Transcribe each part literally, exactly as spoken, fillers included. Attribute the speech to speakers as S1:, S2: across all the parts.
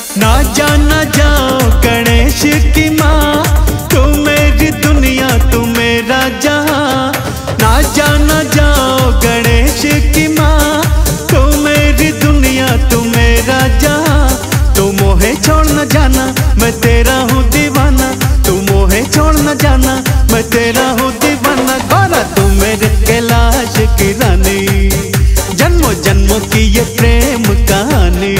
S1: ना जाना जाओ गणेश की माँ, तू मेरी दुनिया तू मेरा जहाँ। ना जाना जाओ गणेश की माँ, तू मेरी दुनिया तू मेरा जहाँ। तू मोहे छोड़ न जाना मैं तेरा हूँ दीवाना, तू मोहे छोड़ न जाना मैं तेरा हूँ दीवाना। गौरा तू मेरे कैलाश की रानी, जन्मों जन्मों की ये प्रेम कहानी।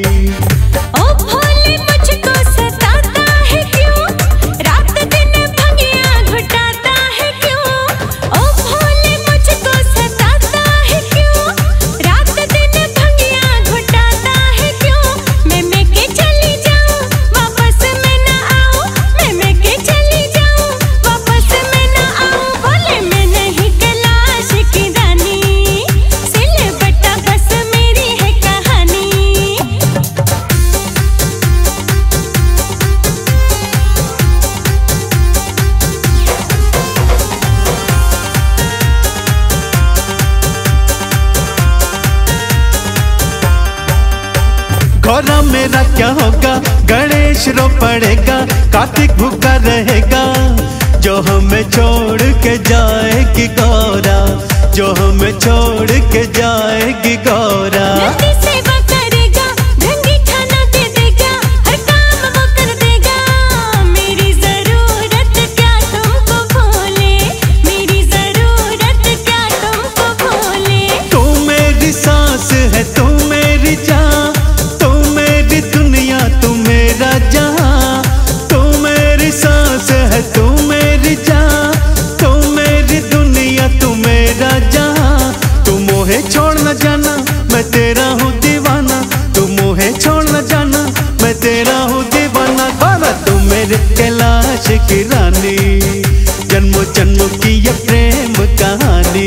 S1: गौरा मेरा क्या होगा, गणेश रो पड़ेगा, कार्तिक भूखा रहेगा। जो हमें छोड़ के जाएगी गौरा, जो हमें छोड़ के जाएगी गौरा।
S2: सेवा करेगा, ढंगी खाना दे देगा, हर काम वो कर देगा। मेरी जरूरत क्या तुमको भूले, मेरी जरूरत क्या तुमको भूले।
S1: तू मेरी सांस है तू मेरी जान, दुनिया तू मेरा जहाँ। तू मेरी सांस है तू मेरी जान, तू मेरी दुनिया तू मेरा जहाँ। तू मोहे छोड़ न जाना मैं तेरा हूँ दीवाना, तू मोहे छोड़ न जाना मैं तेरा हूँ दीवाना। गौरा तू मेरे कैलाश की रानी, जन्मों जन्मों की ये प्रेम कहानी।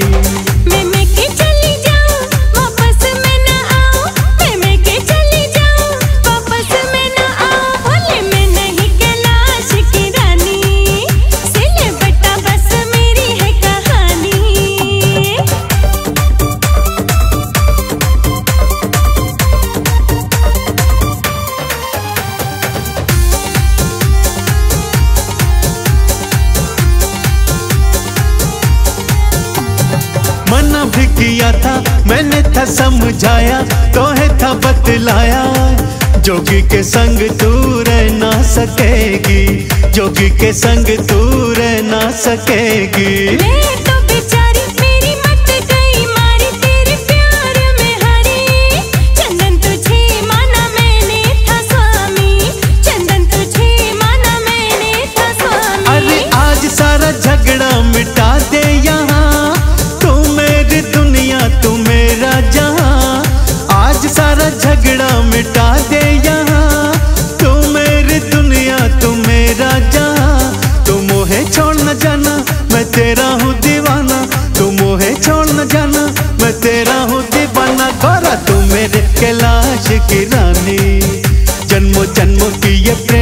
S1: मना भी किया था मैंने था समझाया, तोहे था बतलाया। जोगी के संग तू रह ना सकेगी, जोगी के संग तू रह ना सकेगी।
S2: मैं तो बेचारी मेरी मत गई मारी, तेरे प्यार में हारी। चंदन तुझे माना मैंने था स्वामी, चंदन तुझे माना मैंने था स्वामी।
S1: अरे आज सारा झगड़ा मिटा दे यहाँ, तू मेरी दुनिया तू मेरा जहाँ। आज सारा झगड़ा मिटा दे यहाँ, तू मेरी दुनिया तू मेरा जहाँ। तू मोहे छोड़ न जाना मैं तेरा हूँ दीवाना, तू मोहे छोड़ न जाना मैं तेरा हूँ दीवाना। गौरा तू मेरे कैलाश की रानी, जन्मों जन्मों की ये प्रेम